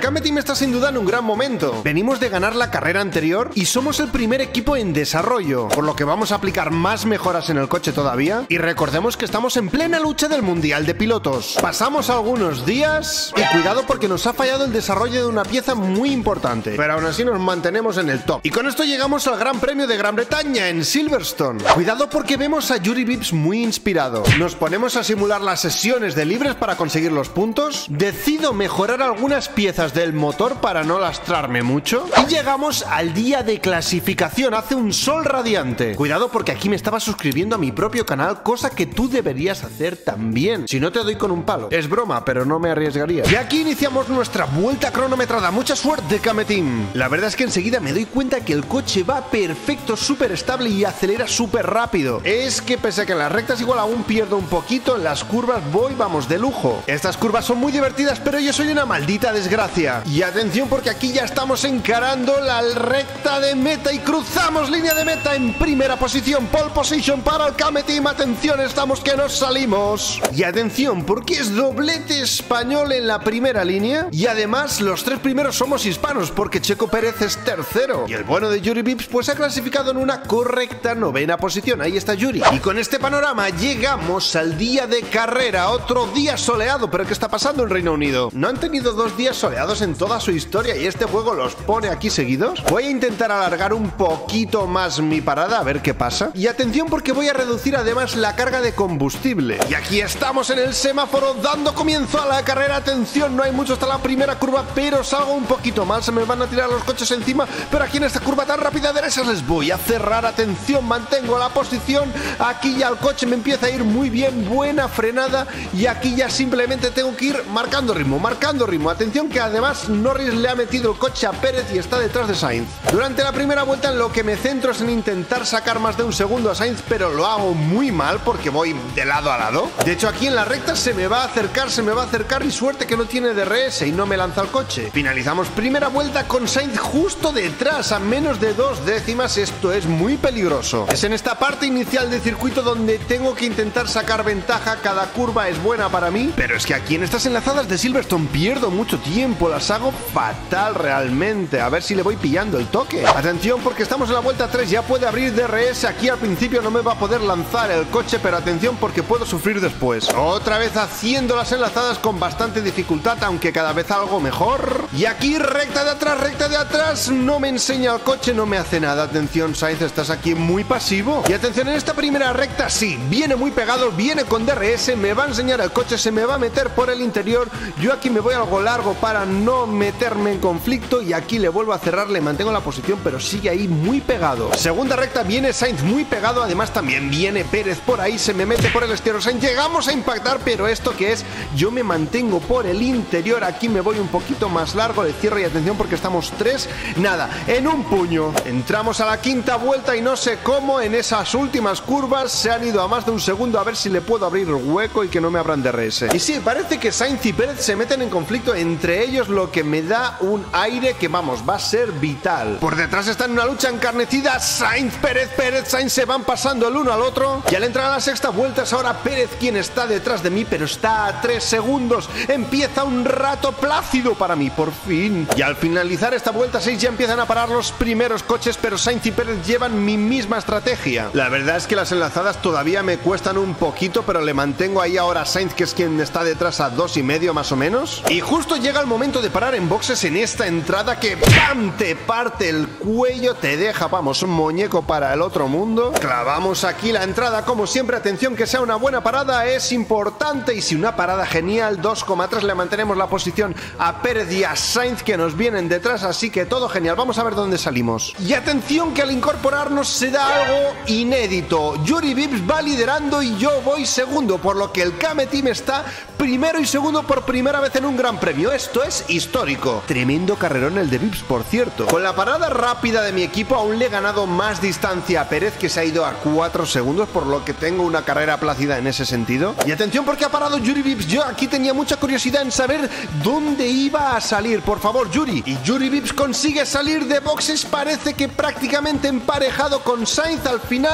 Kame Team está sin duda en un gran momento. Venimos de ganar la carrera anterior y somos el primer equipo en desarrollo, por lo que vamos a aplicar más mejoras en el coche todavía. Y recordemos que estamos en plena lucha del Mundial de Pilotos. Pasamos algunos días y cuidado porque nos ha fallado el desarrollo de una pieza muy importante, pero aún así nos mantenemos en el top. Y con esto llegamos al Gran Premio de Gran Bretaña en Silverstone. Cuidado porque vemos a Yuri Vips muy inspirado. Nos ponemos a simular las sesiones de libres para conseguir los puntos. Decido mejorar algunas piezas del motor para no lastrarme mucho. Y llegamos al día de clasificación. Hace un sol radiante. Cuidado porque aquí me estaba suscribiendo a mi propio canal, cosa que tú deberías hacer también. Si no te doy con un palo. Es broma, pero no me arriesgaría. Y aquí iniciamos nuestra vuelta cronometrada. Mucha suerte, Kame Team. La verdad es que enseguida me doy cuenta que el coche va perfecto, súper estable y acelera súper rápido. Es que pese a que en las rectas igual aún pierdo un poquito, en las curvas vamos de lujo. Estas curvas son muy divertidas, pero yo soy una maldita desgracia. Y atención porque aquí ya estamos encarando la recta de meta y cruzamos línea de meta en primera posición. Pole position para el Kame Team. Atención, estamos que nos salimos. Y atención porque es doblete español en la primera línea. Y además los tres primeros somos hispanos porque Checo Pérez es tercero. Y el bueno de Yuri Vips pues ha clasificado en una correcta novena posición. Ahí está Yuri. Y con este panorama llegamos al día de carrera. Otro día soleado. ¿Pero qué está pasando en Reino Unido? ¿No han tenido 2 días soleados en toda su historia y este juego los pone aquí seguidos? Voy a intentar alargar un poquito más mi parada a ver qué pasa. Y atención porque voy a reducir además la carga de combustible. Y aquí estamos en el semáforo dando comienzo a la carrera. Atención, no hay mucho hasta la primera curva, pero salgo un poquito mal. Se me van a tirar los coches encima, pero aquí en esta curva tan rápida de esas les voy a cerrar. Atención, mantengo la posición. Aquí ya el coche me empieza a ir muy bien, buena frenada. Y aquí ya simplemente tengo que ir marcando ritmo, marcando ritmo. Atención que además Norris le ha metido el coche a Pérez y está detrás de Sainz. Durante la primera vuelta en lo que me centro es en intentar sacar más de un segundo a Sainz, pero lo hago muy mal porque voy de lado a lado. De hecho aquí en la recta se me va a acercar y suerte que no tiene DRS y no me lanza el coche. Finalizamos primera vuelta con Sainz justo detrás a menos de 2 décimas. Esto es muy peligroso. Es en esta parte inicial del circuito donde tengo que intentar sacar ventaja. Cada curva es buena para mí, pero es que aquí en estas enlazadas de Silverstone pierdo mucho tiempo, las hago fatal realmente. A ver si le voy pillando el toque. Atención porque estamos en la vuelta 3, ya puede abrir DRS. Aquí al principio no me va a poder lanzar el coche, pero atención porque puedo sufrir después. Otra vez haciendo las enlazadas con bastante dificultad, aunque cada vez algo mejor. Y aquí recta de atrás, no me enseña el coche, no me hace nada. Atención Sainz, estás aquí muy pasivo. Y atención en esta primera recta, sí, viene muy pegado, viene con DRS, me va a enseñar el coche, se me va a meter por el interior. Yo aquí me voy algo largo para no meterme en conflicto y aquí le vuelvo a cerrar, le mantengo la posición, pero sigue ahí muy pegado. Segunda recta, viene Sainz muy pegado, además también viene Pérez por ahí, se me mete por el exterior Sainz, llegamos a impactar, pero esto que es, yo me mantengo por el interior, aquí me voy un poquito más largo, le cierro y atención porque estamos 3, nada, en un puño. Entramos a la quinta vuelta y no sé cómo en esas últimas curvas se han ido a más de un segundo, a ver si le puedo abrir hueco y que no me abran DRS. Y sí, parece que Sainz y Pérez se meten en conflicto entre ellos, lo que me da un aire que vamos, va a ser vital. Por detrás está en una lucha encarnecida Sainz, Pérez, Sainz, se van pasando el uno al otro y al entrar a la sexta vuelta es ahora Pérez quien está detrás de mí, pero está a 3 segundos. Empieza un rato plácido para mí, por fin. Y al finalizar esta vuelta 6 ya empiezan a parar los primeros coches, pero Sainz y Pérez llevan mi misma estrategia. La verdad es que las enlazadas todavía me cuestan un poquito, pero le mantengo ahí ahora a Sainz, que es quien está detrás a 2,5 más o menos. Y justo llega el momento de parar en boxes en esta entrada que ¡pam! Te parte el cuello, te deja, vamos, un muñeco para el otro mundo. Clavamos aquí la entrada como siempre. Atención que sea una buena parada, es importante. Y si una parada genial, 2,3 le mantenemos la posición a Pérez y a Sainz que nos vienen detrás, así que todo genial. Vamos a ver dónde salimos. Y atención que al incorporarnos se da algo inédito. Yuri Vips va liderando y yo voy segundo, por lo que el Kame Team está primero y segundo por primera vez en un gran premio. Esto es histórico. Tremendo carrerón el de Vips, por cierto. Con la parada rápida de mi equipo aún le he ganado más distancia a Pérez, que se ha ido a 4 segundos, por lo que tengo una carrera plácida en ese sentido. Y atención porque ha parado Yuri Vips. Yo aquí tenía mucha curiosidad en saber dónde iba a salir. Por favor, Yuri. Y Yuri Vips consigue salir de boxes, parece que prácticamente emparejado con Sainz. Al final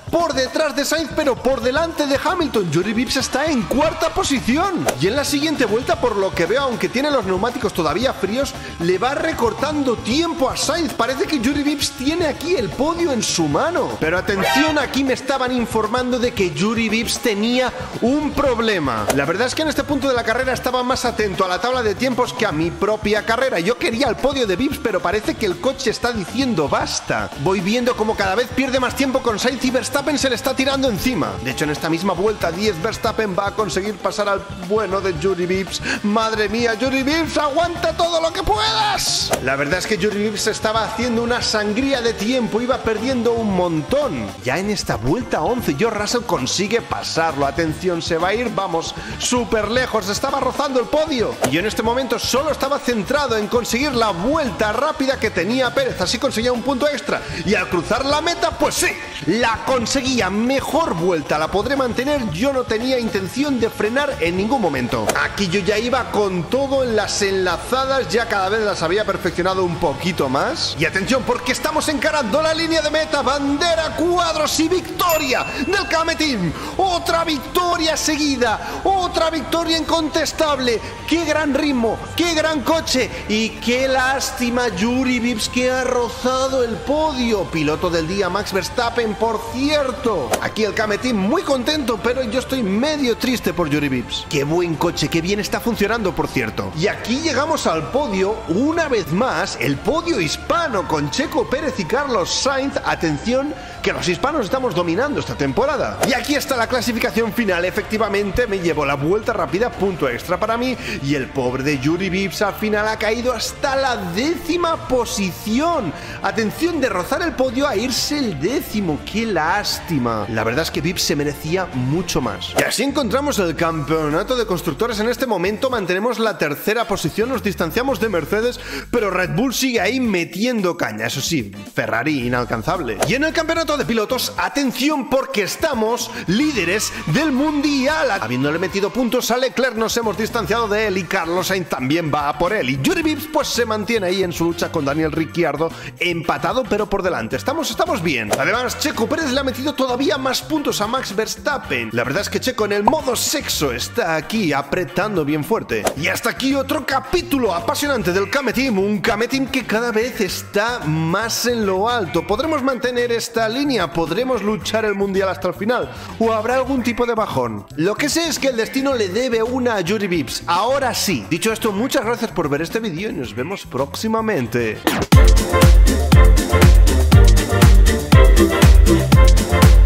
por detrás de Sainz, pero por delante de Hamilton. Juri Vips está en cuarta posición. Y en la siguiente vuelta, por lo que veo, aunque tiene los neumáticos todavía fríos, le va recortando tiempo a Sainz. Parece que Juri Vips tiene aquí el podio en su mano. Pero atención, aquí me estaban informando de que Juri Vips tenía un problema. La verdad es que en este punto de la carrera estaba más atento a la tabla de tiempos que a mi propia carrera. Yo quería el podio de Vips, pero parece que el coche está diciendo basta. Voy viendo como cada vez pierde más tiempo con Sainz y Verstappen se le está tirando encima. De hecho, en esta misma vuelta 10 Verstappen va a conseguir pasar al bueno de Juri Vips. Madre mía, Juri Vips, aguanta todo lo que puedas. La verdad es que Juri Vips estaba haciendo una sangría de tiempo, iba perdiendo un montón. Ya en esta vuelta 11, George Russell consigue pasarlo. Atención, se va a ir, vamos, súper lejos, estaba rozando el podio. Y yo en este momento solo estaba centrado en conseguir la vuelta rápida que tenía Pérez, así conseguía un punto extra. Y al cruzar la meta, pues sí, la conseguía. Mejor vuelta, la podré mantener. Yo no tenía intención de frenar en ningún momento. Aquí yo ya iba con todo en las enlazadas, ya cada vez las había perfeccionado un poquito más. Y atención, porque estamos encarando la línea de meta, bandera, cuadros y victoria del KM Team. Otra victoria seguida, otra victoria incontestable. Qué gran ritmo, qué gran coche y qué lástima Juri Vips, que ha rozado el podio. Piloto del día Max Verstappen, por cierto. Aquí el KM Team muy contento, pero yo estoy medio triste por Juri Vips. Qué buen coche, qué bien está funcionando, por cierto. Y aquí llegamos al podio, una vez más, el podio hispano con Checo Pérez y Carlos Sainz. Atención, que los hispanos estamos dominando esta temporada. Y aquí está la clasificación final. Efectivamente, me llevo la vuelta rápida, punto extra para mí. Y el pobre de Juri Vips al final ha caído hasta la 10ª posición. Atención, de rozar el podio a irse el 10º. ¡Qué lástima! La verdad es que Vips se merecía mucho más. Y así encontramos el campeonato de constructores. En este momento mantenemos la 3ª posición, nos distanciamos de Mercedes, pero Red Bull sigue ahí metiendo caña. Eso sí, Ferrari inalcanzable. Y en el campeonato de pilotos, atención, porque estamos líderes del mundial. Habiéndole metido puntos a Leclerc, nos hemos distanciado de él y Carlos Sainz también va a por él. Y Juri Vips pues se mantiene ahí en su lucha con Daniel Ricciardo, empatado pero por delante. Estamos bien. Además, Checo Pérez le ha metido todavía más puntos a Max Verstappen. La verdad es que Checo en el modo sexo está aquí apretando bien fuerte. Y hasta aquí otro capítulo apasionante del KM Team, un KM Team que cada vez está más en lo alto. ¿Podremos mantener esta línea? ¿Podremos luchar el mundial hasta el final? ¿O habrá algún tipo de bajón? Lo que sé es que el destino le debe una a Juri Vips. Ahora sí. Dicho esto, muchas gracias por ver este vídeo y nos vemos próximamente.